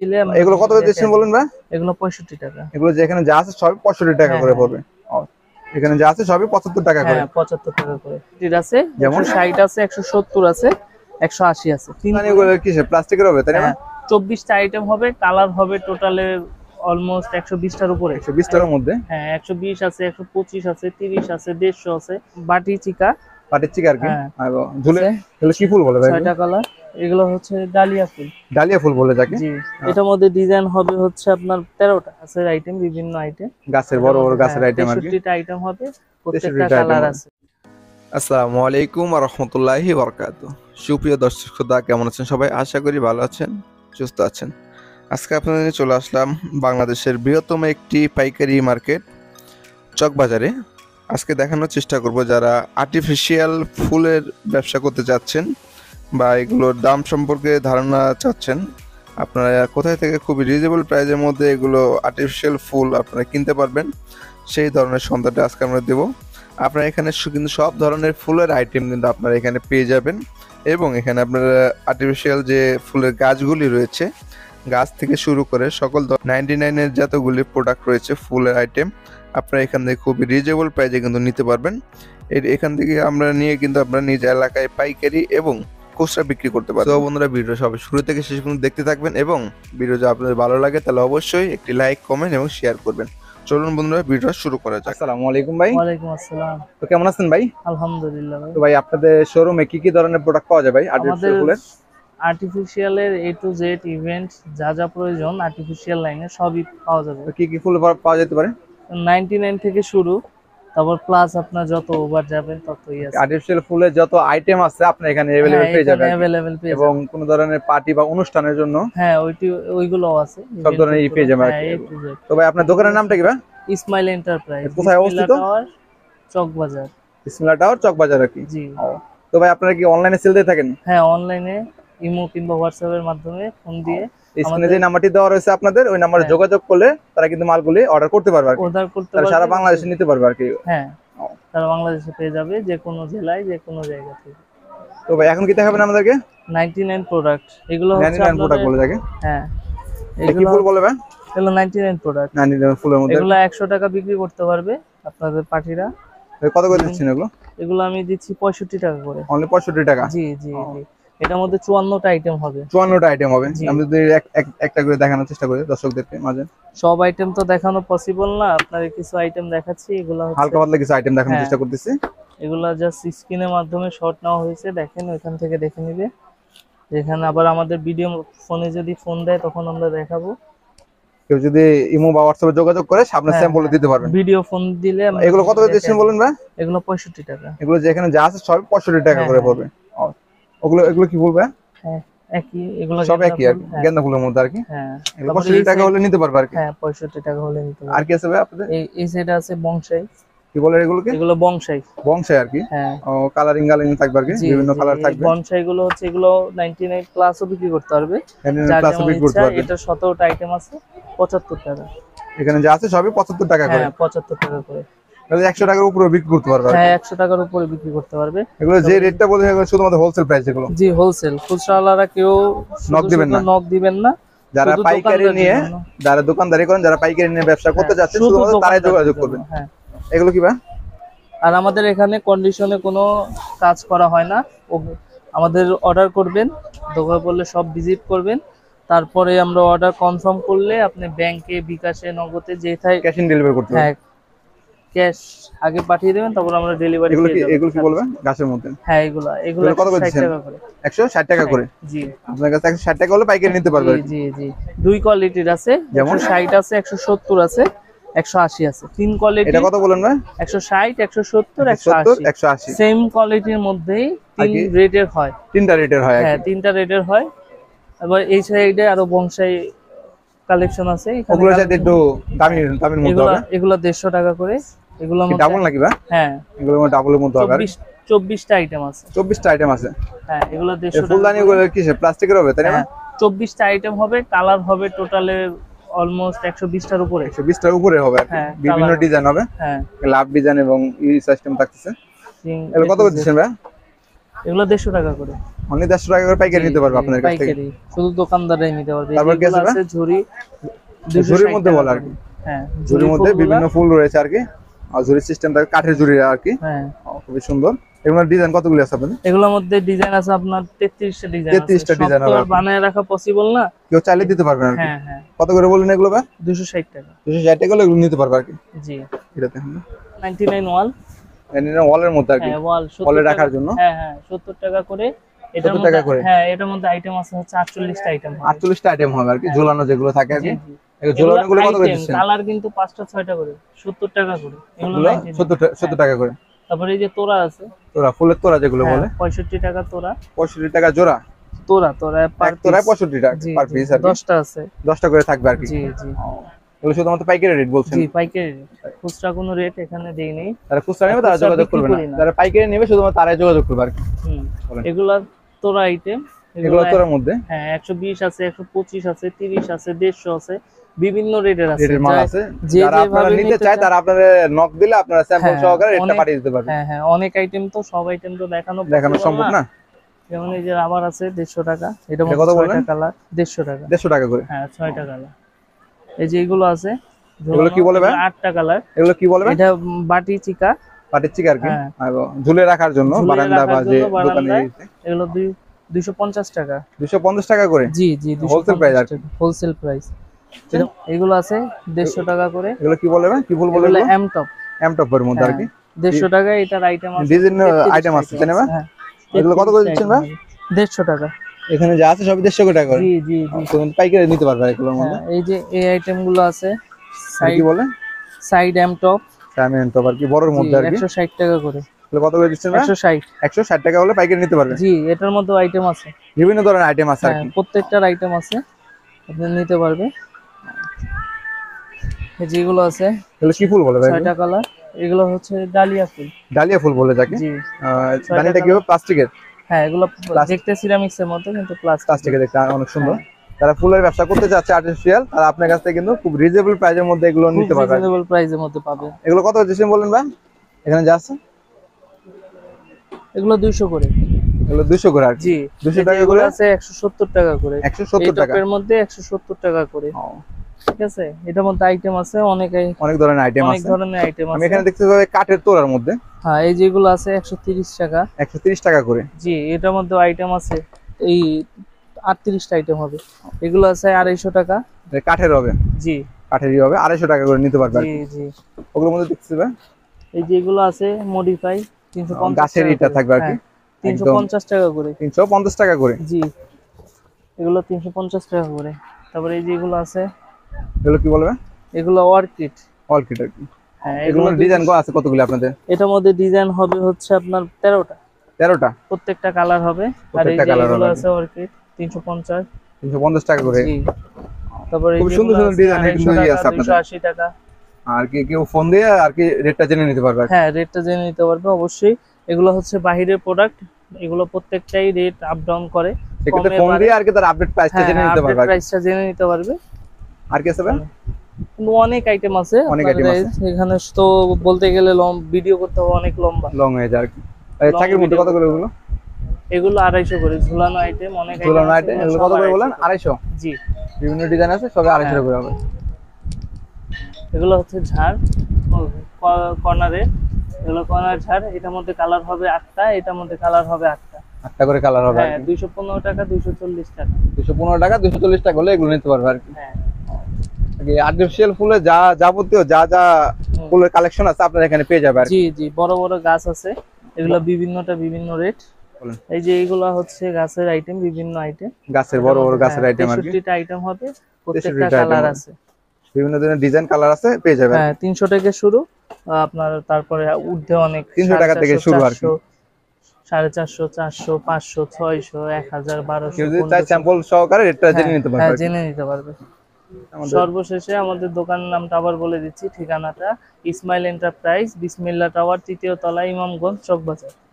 এগুলো কত করে দিচ্ছেন বলুন ভাই? এগুলো 65 টাকা। এগুলো যেখানে যা আছে সবই 65 টাকা করে পড়বে। এখানে যা আছে সবই 75 টাকা করে। হ্যাঁ 75 টাকা করে। ঠিক আছে, 160 আছে, 170 আছে, 180 আছে। মানে এগুলো কিসে প্লাস্টিকের হবে তাই না? 24টা আইটেম হবে, কালার হবে টোটালে অলমোস্ট 120 টার উপরে। 120 টার মধ্যে? হ্যাঁ 120 আছে, 125 আছে, 30 আছে, 150 আছে। বাটি চিকা, বাটির চিকা আর কি। আর ঝুলে এগুলো কি ফুল বলে ভাই? 6টা কালার। এগুলো হচ্ছে ডালিয়া ফুল। ডালিয়া ফুল বলে যাকে। জি, এটার মধ্যে ডিজাইন হবে হচ্ছে আপনার 13টা আছে আইটেম, বিভিন্ন আইটেম। গাছের বড় বড় গাছের আইটেম আর কি। 63টা আইটেম হবে, প্রত্যেকটা কালার আছে। আসসালামু আলাইকুম ওয়া রাহমাতুল্লাহি ওয়া বারাকাতুহু। সুপ্রিয় দর্শক শ্রোতা, কেমন আছেন সবাই? আশা করি ভালো আছেন, সুস্থ আছেন। আজকে আপনাদের নিয়ে চলে আসলাম বাংলাদেশের বৃহত্তম একটি পাইকারি মার্কেট চকবাজারে। আজকে দেখানোর চেষ্টা করব যারা আর্টিফিশিয়াল ফুলের ব্যবসা করতে চাচ্ছেন বা এগুলোর দাম সম্পর্কে ধারণা চাচ্ছেন, আপনারা কোথায় থেকে খুবই রিজনেবল প্রাইসের মধ্যে এগুলো আর্টিফিশিয়াল ফুল আপনারা কিনতে পারবেন, সেই ধরনের সন্ধানটা আজকে আমরা দেবো। আপনারা এখানে কিন্তু সব ধরনের ফুলের আইটেম কিন্তু আপনারা এখানে পেয়ে যাবেন, এবং এখানে আপনারা আর্টিফিশিয়াল যে ফুলের গাছগুলি রয়েছে, গাছ থেকে শুরু করে সকল 99-এর যতগুলি প্রোডাক্ট রয়েছে ফুলের আইটেম, আপনারা এখান থেকে খুবই রিজনেবল প্রাইসে কিন্তু নিতে পারবেন। এখান থেকে আমরা নিয়ে কিন্তু আপনারা নিজ এলাকায় পাইকারি এবং খুচরা বিক্রি করতে পারবেন। তো বন্ধুরা, ভিডিও সবাই শুরু থেকে শেষ পর্যন্ত দেখতে থাকবেন, এবং ভিডিও যদি আপনাদের ভালো লাগে তাহলে অবশ্যই একটি লাইক, কমেন্ট এবং শেয়ার করবেন। চলুন বন্ধুরা, ভিডিওটা শুরু করা যাক। আসসালামু আলাইকুম ভাই। ওয়ালাইকুম আসসালাম। তো কেমন আছেন ভাই? আলহামদুলিল্লাহ ভাই। তো ভাই, আপনাদের শোরুমে কি কি ধরনের প্রোডাক্ট পাওয়া যায় ভাই আর্টিফিশিয়াল ফুলের? আর্টিফিশিয়ালের A to Z ইভেন্ট যা যা প্রয়োজন আর্টিফিশিয়াল লাইনে সবই পাওয়া যাবে। কি কি ফুল পাওয়া যেতে পারে? 99 থেকে শুরু, তারপর প্লাস আপনার যত ওভার যাবেন ততই আছে। আর্টিফিশিয়াল ফুলের যত আইটেম আছে আপনি এখানে अवेलेबल পেয়ে যাবেন। अवेलेबल পেয়ে যাবেন, এবং কোন ধরনের পার্টি বা অনুষ্ঠানের জন্য হ্যাঁ ওইগুলোও আছে, সব ধরনের পেয়ে যাবেন। তো ভাই, আপনার দোকানের নামটা কি ভাই? ইসমাইল এন্টারপ্রাইজ। কোথায় অবস্থিত? চকবাজার। বিসমিল্লাহ টাওয়ার, চকবাজার আর কি। জি। তো ভাই, আপনারা কি অনলাইনে সেল দিয়ে থাকেন? হ্যাঁ, অনলাইনে ইমো কিংবা হোয়াটসঅ্যাপ এর মাধ্যমে ফোন দিয়ে স্ক্রিনে যে নাম্বারটি দেওয়া রয়েছে আপনাদের, ওই নম্বরে যোগাযোগ করলে তারা কিন্তু মালগুলি অর্ডার করতে পারবে আর কি। অর্ডার করতে পারবে, সারা বাংলাদেশে নিতে পারবে আর কি। হ্যাঁ, সারা বাংলাদেশে পেয়ে যাবে, যে কোনো জেলায় যে কোনো জায়গা থেকে। তো ভাই, এখন কি দেখাবেন আমাদেরকে? 99 প্রোডাক্ট। এগুলো হচ্ছে 99 প্রোডাক্ট বলে থাকে। হ্যাঁ, কি ফুল বলে ভাই? এগুলো 99 প্রোডাক্ট। 99 ফুলের মধ্যে এগুলো 100 টাকা বিক্রি করতে পারবে আপনাদের পার্টিরা। কত করে দিচ্ছেন এগুলো? এগুলো আমি দিচ্ছি 65 টাকা করে। অনলি 65 টাকা? জি জি জি। এটার মধ্যে 54টা আইটেম হবে। 54টা আইটেম হবে। আমি যদি একটা করে দেখানোর চেষ্টা করি দর্শকদেরকে মাঝে। সব আইটেম তো দেখানো পসিবল না, আপনাদের কিছু আইটেম দেখাচ্ছি। এগুলো হালকা পাতলা কিছু আইটেম দেখানোর চেষ্টা করতেছি। এগুলো জাস্ট স্ক্রিনের মাধ্যমে শর্ট নেওয়া হয়েছে, দেখেন ওইখান থেকে দেখে নিবে। এখানে আবার আমাদের ভিডিও ফোনে যদি ফোন দেয় তখন আমরা দেখাবো। কেউ যদি ইমো বা হোয়াটসঅ্যাপে যোগাযোগ করে সামনে স্যাম্পল দিতে পারবেন। ভিডিও ফোন দিলে এগুলো কত করে দিচ্ছেন বলুন ভাই? এগুলো 65 টাকা। এগুলো যেখানে যা আছে সবই 65 টাকা করে পড়বে। এগুলো কি বলবে? হ্যাঁ, একই, এগুলো সব একই আর কি, গেন্দা ফুলের মধ্যে আর কি। হ্যাঁ, এগুলো 65 টাকা হলে নিতে পারবে আর কি। হ্যাঁ, 65 টাকা হলে নিতে পারবে। আর কি আছে ভাই আপনাদের? এই সেটা আছে বংশাই। কি বলে এগুলোকে? এগুলো বংশাই। বংশাই আর কি। হ্যাঁ। ও কালারিং থাকবে আর কি, বিভিন্ন কালার থাকবে। বংশাই গুলো হচ্ছে, এগুলো 99 প্লাসও বিক্রি করতে পারবে। 99 প্লাসও বিক্রি করতে পারবে। এটা 17টা আইটেম আছে, 75 টাকা। এখানে যা আছে সবই 75 টাকা করে। হ্যাঁ, 75 টাকা করে। তাহলে 100 টাকার উপরে বিক্রি করতে পারবে। হ্যাঁ, 100 টাকার উপরে বিক্রি করতে পারবে। এগুলো যে রেটটা বলে এগুলো শুধুমাত্র হোলসেল প্রাইস এগুলো। জি, হোলসেল। খুচরাওয়ালারা কেউ নক দিবেন না। যারা পাইকারি নিয়ে, যারা দোকানদারি করেন, যারা পাইকারি নিয়ে ব্যবসা করতে যাচ্ছেন, শুধুমাত্র তারাই যোগাযোগ করবেন। হ্যাঁ। এগুলো কি ভাই? আর আমাদের এখানে কন্ডিশনে কোনো কাজ করা হয় না। আমাদের অর্ডার করবেন, দোকানে বললে সব ভিজিট করবেন, তারপরে আমরা অর্ডার কনফার্ম করলে আপনি ব্যাংকে, বিকাশে, নগদে যেটাই ক্যাশ অন ডেলিভারি করতে হবে। হ্যাঁ, ক্যাশ আগে পাঠিয়ে দেবেন, তারপর আমরা ডেলিভারি এগুলো কি বলবেন গাছের মধ্যে? হ্যাঁ, এগুলো কত করে 60 টাকা করে। 160 টাকা করে? জি। আপনার কাছে 160 টাকা হলে পাইকারি নিতে পারবে। জি জি। দুই কোয়ালিটির আছে, যেমন 60 আছে, 170 আছে, 180 আছে। তিন কোয়ালিটি। এটা কত বলেন ভাই? 160, 170, 180। সেম কোয়ালিটির মধ্যেই তিন রেটের হয়। তিনটা রেটের হয়? হ্যাঁ, তিনটা রেটের হয়। আবার এই সাইডে আরো বংশাই কালেকশন আছে। ওগুলো সাথে একটু দামির মধ্যে হবে। এগুলো 150 টাকা করে। এগুলো কি ডাবল নাকি ভাই? হ্যাঁ, এগুলো ডাবলের মধ্যে হবে। 24টা আইটেম আছে। 24টা আইটেম আছে? হ্যাঁ, এগুলো 150 টাকা। ফুলদানি গুলো কিসে প্লাস্টিকের হবে তাই না? 24টা আইটেম হবে, কালার হবে টোটালে অলমোস্ট 120 টার উপরে। 120 টার উপরে হবে আর কি। বিভিন্ন ডিজাইন হবে। হ্যাঁ, লাভ ডিজাইন এবং ই সিস্টেম থাকতেছে। এগুলো কত করে দিচ্ছেন ভাই? এগুলো 150 টাকা করে। অনলি 150 টাকা করে পাইকারি জি, নিতে পারবে জি, আপনার কাছ থেকে। পাইকারি শুধু দোকানদাররাই নিতে পারবে। তারপর কি যেগুলো আছে আছে ঝুরি ঝুরির 260 মধ্যে টাকা বলে আর করে। কি, হ্যাঁ, ঝুরির মধ্যে ফুলগুলা, বিভিন্ন ফুল রয়েছে আর কি, আর ঝুরির সিস্টেমটা কাঠের ঝুরি আর কি। হ্যাঁ। খুবই সুন্দর। এগুলোর ডিজাইন কতগুলো আছে আপনাদের? এগুলোর মধ্যে ডিজাইন আছে আপনার 33টা ডিজাইন আছে। 33টা সব ডিজাইন তো হবে আর আপনার। বানায় রাখা পসিবল না। কেউ চাইলে দিতে পারবেন আর কি। হ্যাঁ, হ্যাঁ। কত করে বললেন এগুলো ভাই? 260 টাকা। 260 টাকা হলে এগুলো নিতে পারবে আর কি। জি। এটাতে হ্যাঁ 99 ওয়াল। এটা ওয়ালের মধ্যে আর কি, হ্যাঁ, ওয়াল ওয়ালে 70 টাকা। রাখার জন্য। হ্যাঁ, হ্যাঁ, 70 টাকা করে। এটার 70 মধ্যে, টাকা করে। হ্যাঁ, এটার মধ্যে আইটেম আছে হচ্ছে 48টা আইটেম হবে। 48টা আইটেম হবে আর কি, হ্যাঁ। ঝোলানো যেগুলো থাকে আর জি, কি। জি। এগুলো এগুলো ঝোলানো গুলো কত করে আইটেম, দিচ্ছেন? কালার কিন্তু 5টা 6টা করে 70 টাকা করে। এগুলো এগুলো 99। 70 টাকা করে। তারপরে এই যে তোরা আছে, তোরা, ফুলের তোরা যেগুলো হ্যাঁ, বলে, 65 টাকা তোরা। 65 টাকা জোড়া। তোরা তোরা পার এক তোরায় পিস। 65 টাকা জি, পার জি, পিস আর কি। 10টা আছে। 10টা করে থাকবে আর কি। জি, জি। এগুলো শুধুমাত্র পাইকারি রেট বলছেন? জি, পাইকারি রেট। খুচরা কোনো রেট এখানে দেই নেই। যারা খুচরা নেবে তারা খুচরা যোগাযোগ বিক্রি করবে করি না, না। যারা পাইকারি নেবে শুধুমাত্র তারাই যোগাযোগ করবে আর কি। হুম। বলেন। এগুলা তোরা আইটেম। এগুলো তোরার মধ্যে হ্যাঁ, 120 আছে, 125 আছে, 30 আছে, 150 আছে, বিভিন্ন রেটের আছে। রেটের মাল আছে। যে যারা আপনারা যেভাবে নিতে চায় তারা আপনাদের নক দিলে আপনারা স্যাম্পল হ্যাঁ, সহকারে রেটটা অনেক- পাঠিয়ে দিতে পারবেন। হ্যাঁ, হ্যাঁ, অনেক আইটেম তো, সব আইটেম তো দেখানো সম্ভব না। যেমন এই যে রাবার আছে 150 টাকা। এটা এটা কত বললেন? 6টা কালার, 150 টাকা। 150 টাকা করে। হ্যাঁ, 6টা কালার। এই যে এগুলো আছে, এগুলো কি বলে ভাই? 8টা কালার। এগুলো কি বলবেন? এটা বাটি চিকা। পাটির চিকা আর কি, হ্যাঁ। আর ঝুলে রাখার জন্য ঝুলিয়ে বারান্দা বা রাখার যে জন্য দোকানে বারান্দায়। এগুলো 250 টাকা। 250 টাকা করে। জি, জি, হোলসেল প্রাইস আর কি। Wholesale price. এগুলো আছে 150 টাকা করে। এগুলো কি বলে ভাই? কি ফুল বলে এগুলো এগুলো? M top. এম টপের মধ্যে আর কি। 150 টাকা এটার আইটেম আছে। ডিজাইন 33 আইটেম আছে তাই না ভাই? হ্যাঁ। এগুলো কত করে দিচ্ছেন ভাই? 150 টাকা। এখানে যা আছে সবই 150 টাকা করে। জি, জি, জি। তুমি পাইকারি নিতে পারবে এগুলোর মধ্যে। হ্যাঁ, এই যে এই আইটেম গুলো আছে। আর কি বলে? Side M top. M top আর কি, বড়র মধ্যে আর কি। 160 টাকা করে। এগুলো কত করে দিচ্ছেন ভাই? 160। 160 টাকা হলে পাইকারি নিতে পারবে। জি, এটার মধ্যে আইটেম আছে। বিভিন্ন ধরনের আইটেম আছে আর হ্যাঁ, কি। প্রত্যেকটার আইটেম আছে, আপনি নিতে পারবে। এই যেগুলো আছে এগুলো কি ফুল বলে ভাই? 6টা কালার। এগুলো হচ্ছে ডালিয়া ফুল। ডালিয়া ফুল বলে যাকে। জি। ডালিয়াটা কি হবে? প্লাস্টিকের। হ্যাঁ, এগুলো দেখতে সিরামিক্স এর মতো কিন্তু প্লাস্টিকের দেখতে অনেক সুন্দর। যারা ফুলের ব্যবসা করতে চাচ্ছে আর্টিফিশিয়াল, তারা আপনার কাছ থেকে কিন্তু খুব রিজনেবল প্রাইসের মধ্যে এগুলো নিতে পারবে। রিজনেবল প্রাইসের মধ্যে পাবে। এগুলো কত দিচ্ছেন বলেন ভাই? এখানে যা আছে এগুলো 200 করে। এগুলো 200 করে আর কি। জি। 200 টাকা করে আছে 170 টাকা করে। 170 টাকা এর মধ্যে 170 টাকা করে। ঠিক আছে, এটার মধ্যে আইটেম আছে অনেক ধরনের আইটেম অনেক আছে। ধরনের আইটেম আমি আছে। এখানে দেখতে পাচ্ছি কাঠের তোড়ার মধ্যে। হ্যাঁ, এই যেগুলো আছে 130 টাকা। 130 টাকা করে। জি, এটার মধ্যে আইটেম আছে এই 38টা আইটেম হবে। এগুলো আছে 250 টাকা। এটা কাঠের হবে। জি, কাঠেরই হবে, 250 টাকা করে নিতে পারবে আর জি, কি। জি। ওগুলোর মধ্যে দেখতে পাবে এই যে এগুলো আছে মডিফাই 350 গাছের টাকা ইটা করে। থাকবে আর কি। হ্যাঁ, 350 টাকা করে। 350 টাকা করে। জি, এগুলো 350 টাকা করে। তারপরে এই যে এগুলো আছে, এগুলো কি বলবে? এগুলো অর্কিড। অর্কিড আর কি। হ্যাঁ, এগুলো ডিজাইন করা আছে কতগুলো আপনাদের? এটার মধ্যে ডিজাইন হবে হচ্ছে আপনার 13টা। 13টা। প্রত্যেকটা কালার হবে। আর এই প্রত্যেকটা যে কালার এগুলো হবে। আছে অর্কিড 350। 350 টাকা করে। জি। তারপরে এই খুব যে সুন্দর এগুলো সুন্দর আছে ডিজাইন 250 কিন্তু টাকা, আছে আপনাদের। 280 টাকা। আর কি কেউ ফোন দিয়ে আর কি রেটটা জেনে নিতে পারবে আর কি। হ্যাঁ, রেটটা জেনে নিতে পারবে অবশ্যই। এগুলো হচ্ছে বাহিরের প্রোডাক্ট, এগুলো প্রত্যেকটাই রেট আপ ডাউন করে। সেক্ষেত্রে ফোন দিয়ে আর কি তার আপডেট প্রাইসটা জেনে নিতে পারবে আর কি। প্রাইসটা জেনে নিতে পারবে। আর কি আছে ভাই? কিন্তু অনেক আইটেম আছে। অনেক আপনাদের item আছে। এখানে তো বলতে গেলে ভিডিও করতে হবে অনেক লম্বা। লং হয়ে যায় আর কি। এই Long চাকির মধ্যে video কত করে ওগুলো? এগুলো 250 করে। ঝুলানো আইটেম অনেক ঝুলানো আছে, আইটেম এগুলো কত করে বলেন? 250। জি। বিভিন্ন ডিজাইন আছে, সবে 250 হ্যাঁ। করে হবে। এগুলো হচ্ছে ঝাড় কর্নারে। এগুলো কর্নার ঝাড়। এটার মধ্যে কালার হবে 8টা, এটার মধ্যে কালার হবে 8টা। 8টা করে কালার হবে আর হ্যাঁ, কি। 215 টাকা, 240 টাকা। 215 টাকা, 240 টাকা হলে এগুলো নিতে পারবে আর কি। হ্যাঁ। আর্টিফিশিয়াল ফুলে যা যাবতীয় যা ফুলের কালেকশন আছে আপনারা এখানে পেয়ে যাবে আর কি। জি, জি, বড় বড় গাছ আছে। এগুলো বিভিন্নটা বিভিন্ন রেট। বলেন। এই যে এইগুলা হচ্ছে গাছের আইটেম, বিভিন্ন আইটেম। গাছের বড় বড় গাছের আইটেম আর কি। 63টা আইটেম হবে, প্রত্যেকটা 63টা item কালার হবে। আছে। বিভিন্ন ধরনের ডিজাইন কালার আছে, পেয়ে যাবে। হ্যাঁ, 300 থেকে শুরু। আপনার তারপরে ঊর্ধ্বে অনেক 300 টাকা থেকে শুরু আর কি। 450, 400, 500, 600, 1000, 1200, কেউ যদি চায় স্যাম্পল সহকারে রেটটা জেনে নিতে পারবে হ্যাঁ, আর কি। জেনে নিতে পারবে। আমাদের সর্বশেষে আমাদের দোকানের নামটা আবার বলে দিচ্ছি, ঠিকানাটা ইসমাইল এন্টারপ্রাইজ, বিসমিল্লাহ টাওয়ার, 3য় তলা, ইমামগঞ্জ, চকবাজার।